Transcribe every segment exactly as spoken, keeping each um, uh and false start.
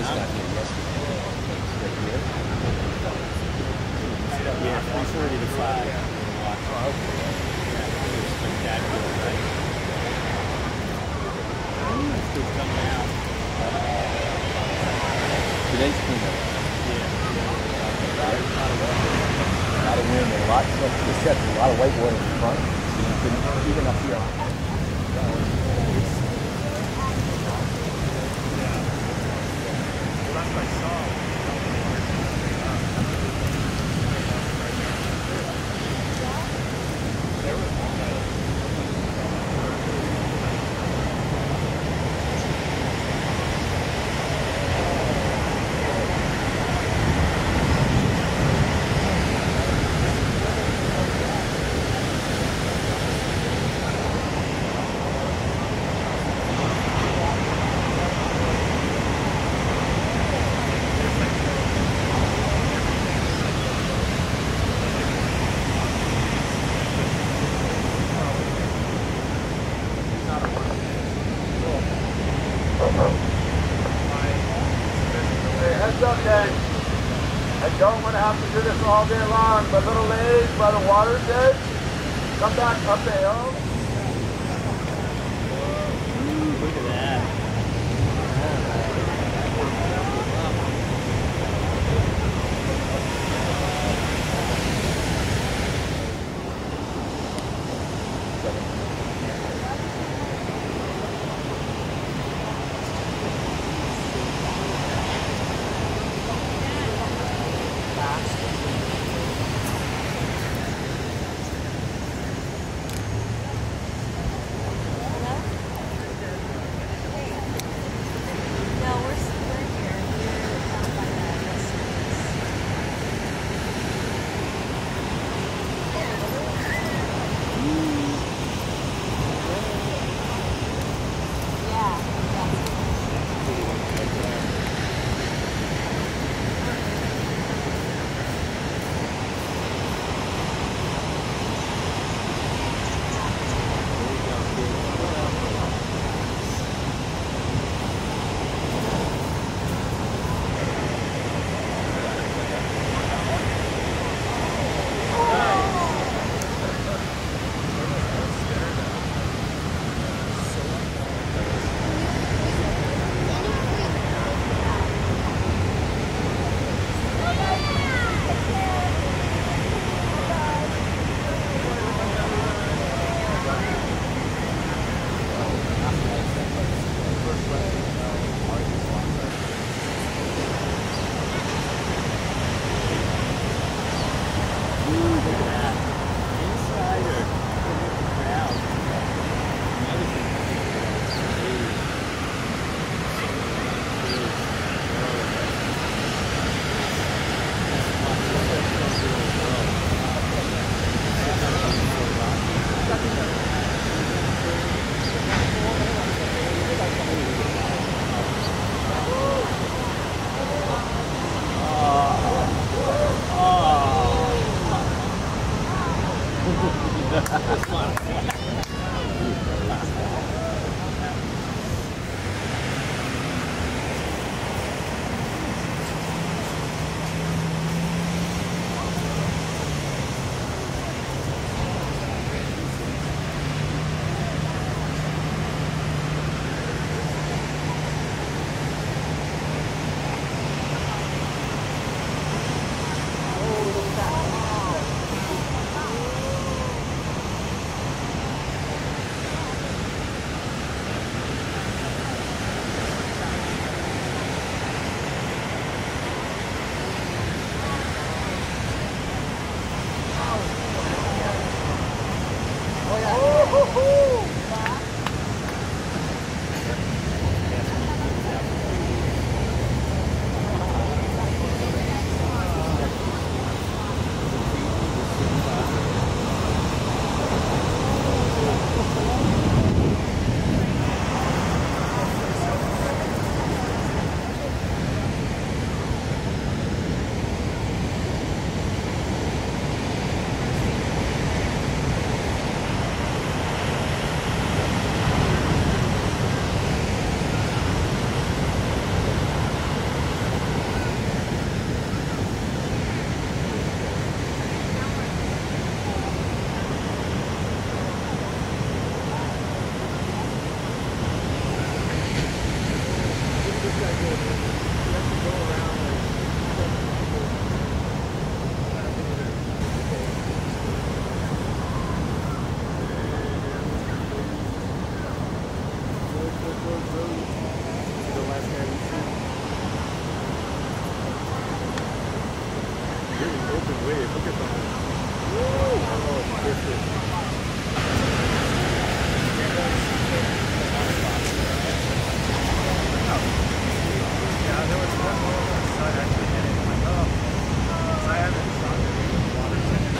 just got here yesterday. Here. Yeah, three thirty to five. Oh, okay. Yeah, it's spectacular, right? It's coming out. Today's cleanup. Yeah. A lot of wind and a lot of the set, a lot of white water in front. So you can, even up here. Well, that's what I saw. All day long, but little legs by the water's edge. Come back up the hill. Ooh, look at that. wave. Look at that. Oh, perfect. Yeah, there was one more on the side actually hitting. I'm like, oh, I haven't shot it in the water center.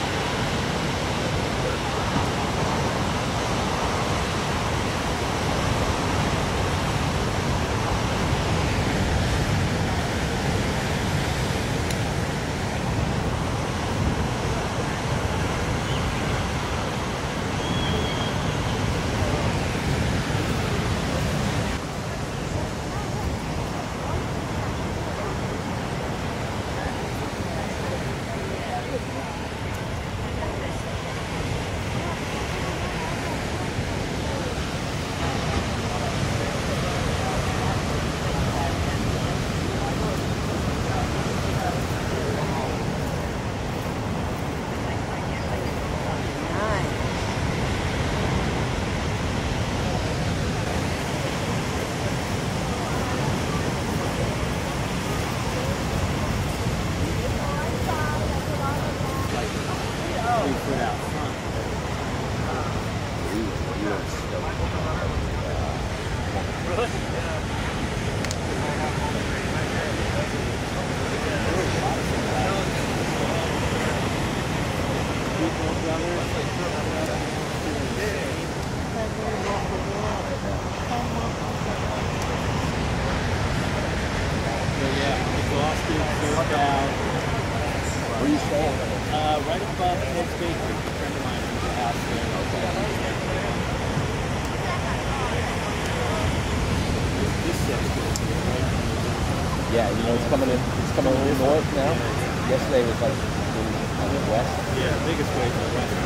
Yeah, you know, it's coming in, it's coming in north now. Yesterday was like on the west. Yeah, biggest wave to the west.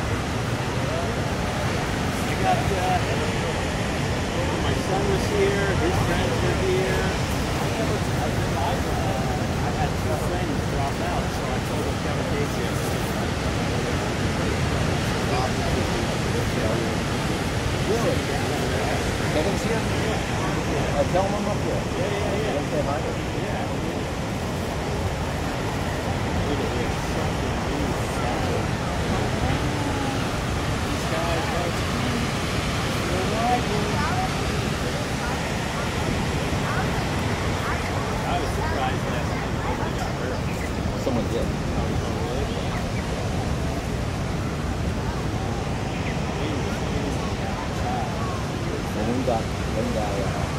I got, uh, my son was here, his friends were here. I never, I, I had two friends drop out, so I told them Kevin Casey. Really? Kevin's here? Yeah. Uh, tell him I'm up here. Yeah, yeah, yeah. Say hi. Yeah. Look at this. These guys, guys. They're riding. I was surprised last night when they got hurt. Someone did. When we got, when we got, uh,